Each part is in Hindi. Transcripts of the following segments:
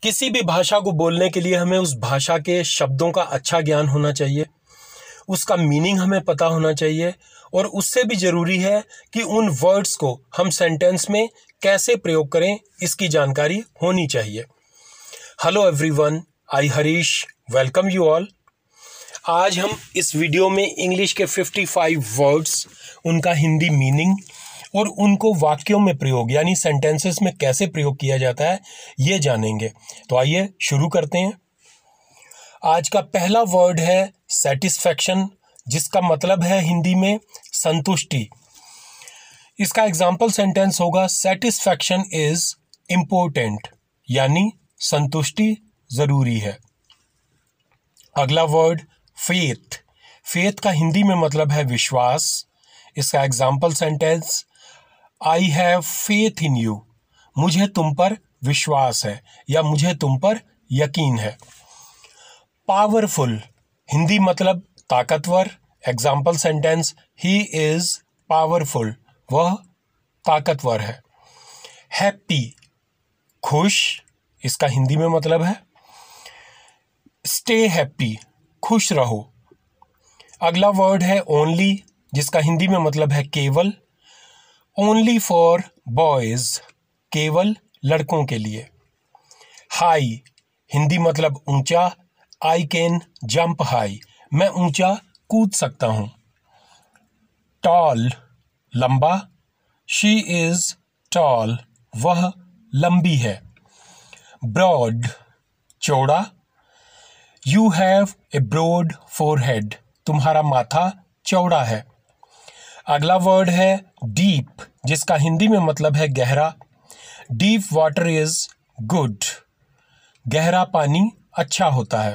किसी भी भाषा को बोलने के लिए हमें उस भाषा के शब्दों का अच्छा ज्ञान होना चाहिए, उसका मीनिंग हमें पता होना चाहिए और उससे भी ज़रूरी है कि उन वर्ड्स को हम सेंटेंस में कैसे प्रयोग करें, इसकी जानकारी होनी चाहिए। Hello everyone, I Harish welcome you all. आज हम इस वीडियो में इंग्लिश के 55 वर्ड्स, उनका हिंदी मीनिंग और उनको वाक्यों में प्रयोग यानी सेंटेंसेस में कैसे प्रयोग किया जाता है ये जानेंगे। तो आइए शुरू करते हैं। आज का पहला वर्ड है सेटिस्फैक्शन, जिसका मतलब है हिंदी में संतुष्टि। इसका एग्जाम्पल सेंटेंस होगा सेटिस्फैक्शन इज इम्पोर्टेंट, यानी संतुष्टि जरूरी है। अगला वर्ड फेथ। फेथ का हिंदी में मतलब है विश्वास। इसका example sentence I have faith in you, मुझे तुम पर विश्वास है या मुझे तुम पर यकीन है। पावरफुल हिंदी मतलब ताकतवर। Example sentence he is powerful, वह ताकतवर है। हैप्पी खुश, इसका हिंदी में मतलब है स्टे हैप्पी, खुश रहो। अगला वर्ड है ओनली, जिसका हिंदी में मतलब है केवल। ओनली फॉर बॉयज, केवल लड़कों के लिए। हाई हिंदी मतलब ऊंचा। आई कैन जंप हाई, मैं ऊंचा कूद सकता हूं। टॉल लंबा। शी इज टॉल, वह लंबी है। ब्रॉड चौड़ा। You have a broad forehead, तुम्हारा माथा चौड़ा है। अगला वर्ड है डीप, जिसका हिंदी में मतलब है गहरा। डीप वाटर इज गुड, गहरा पानी अच्छा होता है।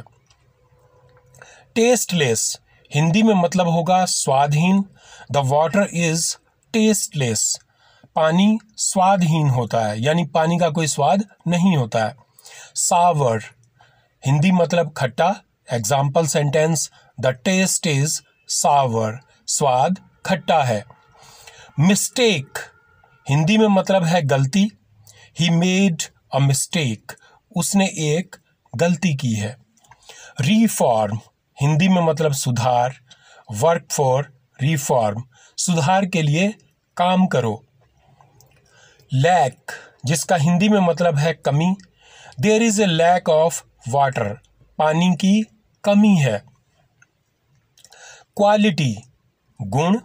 टेस्टलेस हिंदी में मतलब होगा स्वादहीन। द वाटर इज टेस्टलेस, पानी स्वादहीन होता है, यानी पानी का कोई स्वाद नहीं होता है। सावर हिंदी मतलब खट्टा। Example sentence the taste is sour, स्वाद खट्टा है। मिस्टेक हिंदी में मतलब है गलती। ही मेड अ मिस्टेक, उसने एक गलती की है। रिफॉर्म हिंदी में मतलब सुधार। वर्क फॉर रिफॉर्म, सुधार के लिए काम करो। लैक जिसका हिंदी में मतलब है कमी। There is a lack of water, पानी की कमी है। क्वालिटी गुण।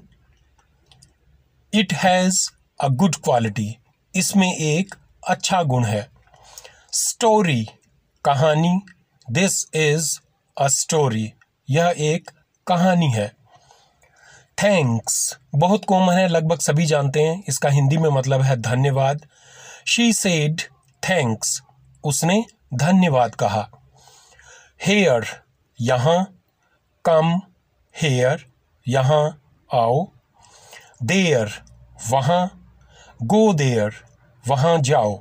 It has a good quality, इसमें एक अच्छा गुण है। स्टोरी कहानी। दिस इज अ स्टोरी, यह एक कहानी है। थैंक्स बहुत कॉमन है, लगभग सभी जानते हैं। इसका हिंदी में मतलब है धन्यवाद। शी सेड थैंक्स, उसने धन्यवाद कहा। हेयर यहाँ। कम हेयर, यहाँ आओ। देयर वहाँ। गो देयर, वहाँ जाओ।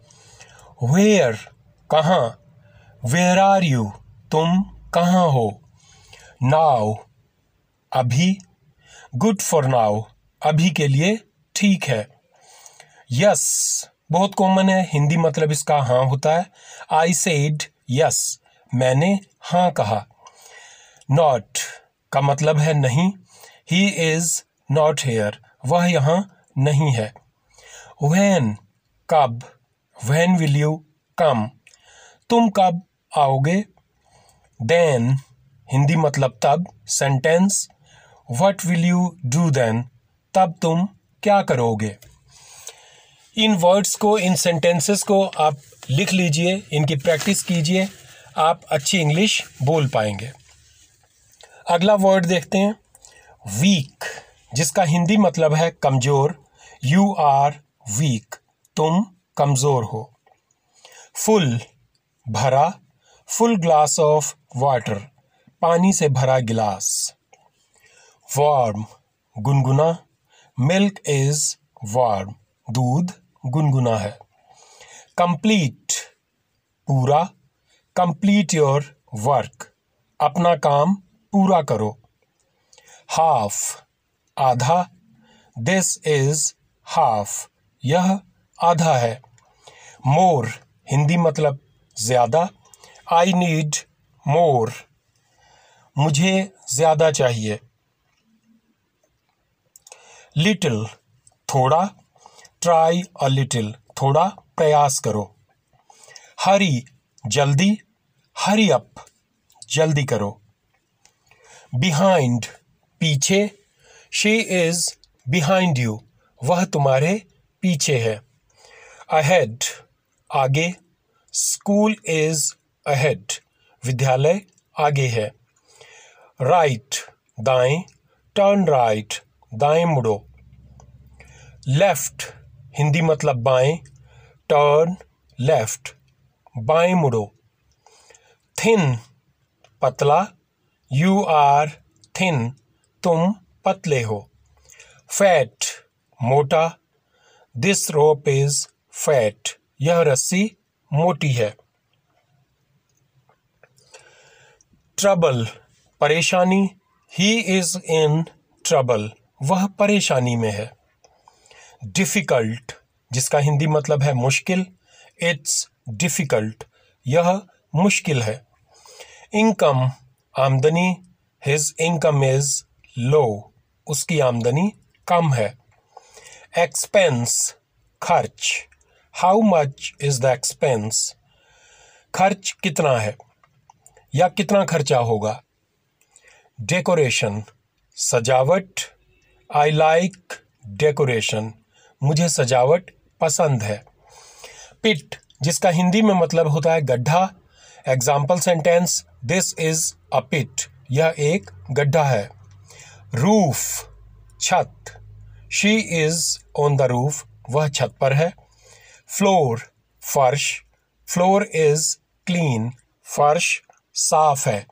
वेयर कहाँ। वेयर आर यू, तुम कहाँ हो। नाउ अभी। गुड फॉर नाउ, अभी के लिए ठीक है। यस बहुत कॉमन है, हिंदी मतलब इसका हाँ होता है। आई सेड यस, मैंने हाँ कहा। नॉट का मतलब है नहीं। ही इज नॉट हेयर, वह यहाँ नहीं है। व्हेन कब। व्हेन विल यू कम, तुम कब आओगे। देन हिंदी मतलब तब। Sentence what will you do then, तब तुम क्या करोगे। इन वर्ड्स को, इन सेंटेंसेस को आप लिख लीजिए, इनकी प्रैक्टिस कीजिए, आप अच्छी इंग्लिश बोल पाएंगे। अगला वर्ड देखते हैं वीक, जिसका हिंदी मतलब है कमजोर। यू आर वीक, तुम कमजोर हो। फुल भरा। फुल ग्लास ऑफ वाटर, पानी से भरा गिलास। वार्म गुनगुना। मिल्क इज वार्म, दूध गुनगुना है। कंप्लीट पूरा। कंप्लीट योर वर्क, अपना काम पूरा करो। हाफ आधा। दिस इज हाफ, यह आधा है। मोर हिंदी मतलब ज़्यादा, I need more, मुझे ज़्यादा चाहिए। Little, थोड़ा, try a little, थोड़ा प्रयास करो। Hurry, जल्दी, hurry up, जल्दी करो। Behind, पीछे, she is behind you, वह तुम्हारे पीछे है। Ahead, आगे, school is ahead, विद्यालय आगे है। Right, दाएं, turn right, दाएं मुड़ो। Left, हिंदी मतलब बाएं, turn left, बाएं मुड़ो। Thin, पतला, you are thin, तुम पतले हो। Fat, मोटा, this rope is fat, यह रस्सी मोटी है। Trouble, परेशानी, he is in trouble, वह परेशानी में है। Difficult, जिसका हिंदी मतलब है मुश्किल, it's difficult, यह मुश्किल है। Income, आमदनी, his income is low, उसकी आमदनी कम है। Expense, खर्च, how much is the expense, खर्च कितना है या कितना खर्चा होगा। Decoration, सजावट, I like decoration, मुझे सजावट पसंद है। Pit, जिसका हिंदी में मतलब होता है गड्ढा। Example sentence, this is a pit, यह एक गड्ढा है। रूफ, छत, she is on the roof, वह छत पर है। फ्लोर, फर्श, फ्लोर इज क्लीन, फर्श साफ है।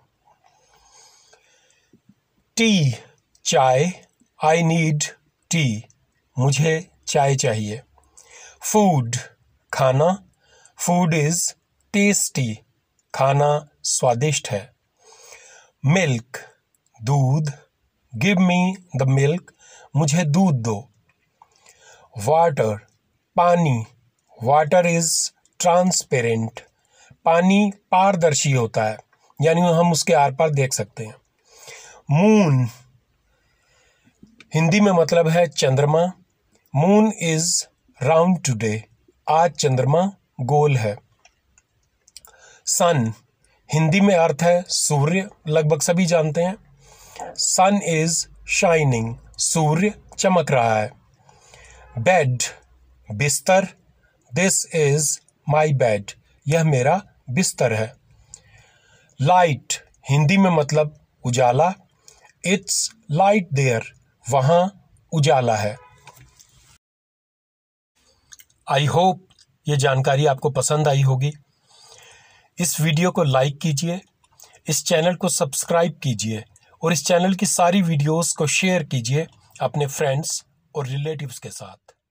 टी, चाय, आई नीड टी, मुझे चाय चाहिए। फूड, खाना, फूड इज टेस्टी, खाना स्वादिष्ट है। मिल्क, दूध, गिव मी द मिल्क, मुझे दूध दो। वाटर, पानी, वाटर इज ट्रांसपेरेंट, पानी पारदर्शी होता है, यानी हम उसके आर पार देख सकते हैं। मून, हिंदी में मतलब है चंद्रमा। मून इज राउंड टुडे, आज चंद्रमा गोल है। सन, हिंदी में अर्थ है सूर्य, लगभग सभी जानते हैं। सन इज शाइनिंग, सूर्य चमक रहा है। बेड, बिस्तर, दिस इज माई बेड, यह मेरा बिस्तर है। लाइट, हिंदी में मतलब उजाला। इट्स लाइट देयर, वहाँ उजाला है। आई होप ये जानकारी आपको पसंद आई होगी। इस वीडियो को लाइक कीजिए, इस चैनल को सब्सक्राइब कीजिए और इस चैनल की सारी वीडियोस को शेयर कीजिए अपने फ्रेंड्स और रिलेटिव्स के साथ।